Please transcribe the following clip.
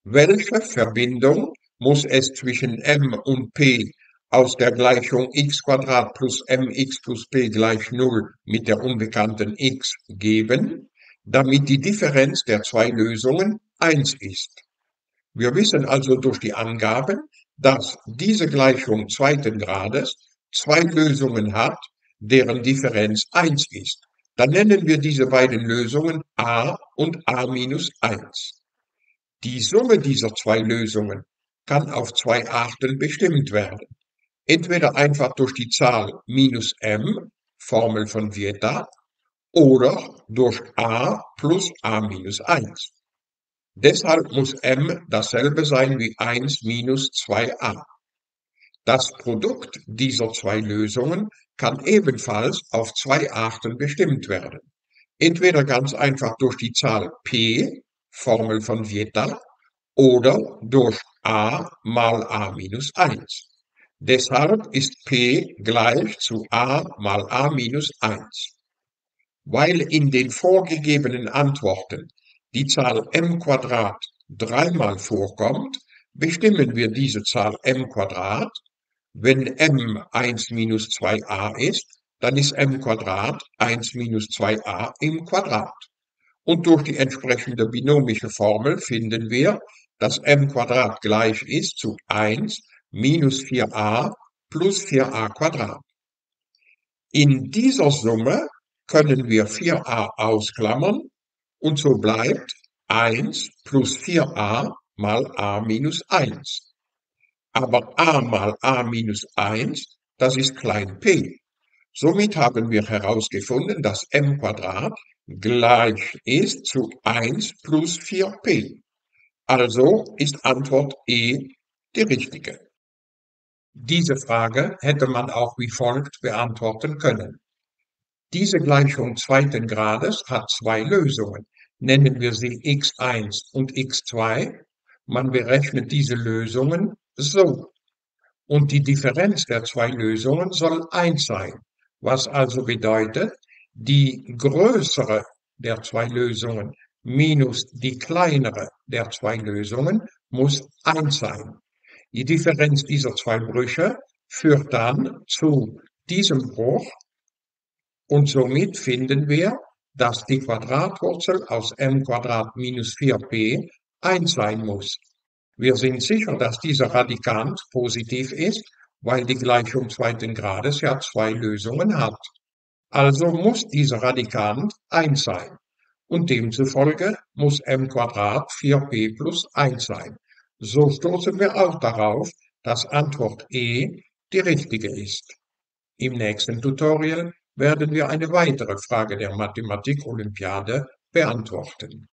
Welche Verbindung muss es zwischen m und p aus der Gleichung x² plus mx plus p gleich 0 mit der unbekannten x geben, damit die Differenz der zwei Lösungen 1 ist? Wir wissen also durch die Angaben, dass diese Gleichung zweiten Grades zwei Lösungen hat, deren Differenz 1 ist. Dann nennen wir diese beiden Lösungen a und a minus 1. Die Summe dieser zwei Lösungen kann auf zwei Arten bestimmt werden. Entweder einfach durch die Zahl minus m, Formel von Vieta, oder durch a plus a minus 1. Deshalb muss m dasselbe sein wie 1 minus 2a. Das Produkt dieser zwei Lösungen kann ebenfalls auf zwei Arten bestimmt werden. Entweder ganz einfach durch die Zahl p, Formel von Vieta, oder durch a mal a minus 1. Deshalb ist p gleich zu a mal a minus 1. Weil in den vorgegebenen Antworten die Zahl m² dreimal vorkommt, bestimmen wir diese Zahl m². Wenn m 1 minus 2a ist, dann ist m² 1 minus 2a im Quadrat. Und durch die entsprechende binomische Formel finden wir, dass m² gleich ist zu 1 minus 4a plus 4a². In dieser Summe können wir 4a ausklammern und so bleibt 1 plus 4a mal a minus 1. Aber a mal a minus 1, das ist klein p. Somit haben wir herausgefunden, dass m² gleich ist zu 1 plus 4p. Also ist Antwort E die richtige. Diese Frage hätte man auch wie folgt beantworten können. Diese Gleichung zweiten Grades hat zwei Lösungen. Nennen wir sie x1 und x2. Man berechnet diese Lösungen so. Und die Differenz der zwei Lösungen soll 1 sein, was also bedeutet, die größere der zwei Lösungen minus die kleinere der zwei Lösungen muss 1 sein. Die Differenz dieser zwei Brüche führt dann zu diesem Bruch und somit finden wir, dass die Quadratwurzel aus m² minus 4p 1 sein muss. Wir sind sicher, dass dieser Radikand positiv ist, weil die Gleichung zweiten Grades ja zwei Lösungen hat. Also muss dieser Radikand 1 sein. Und demzufolge muss m² 4p plus 1 sein. So stoßen wir auch darauf, dass Antwort E die richtige ist. Im nächsten Tutorial werden wir eine weitere Frage der Mathematik-Olympiade beantworten.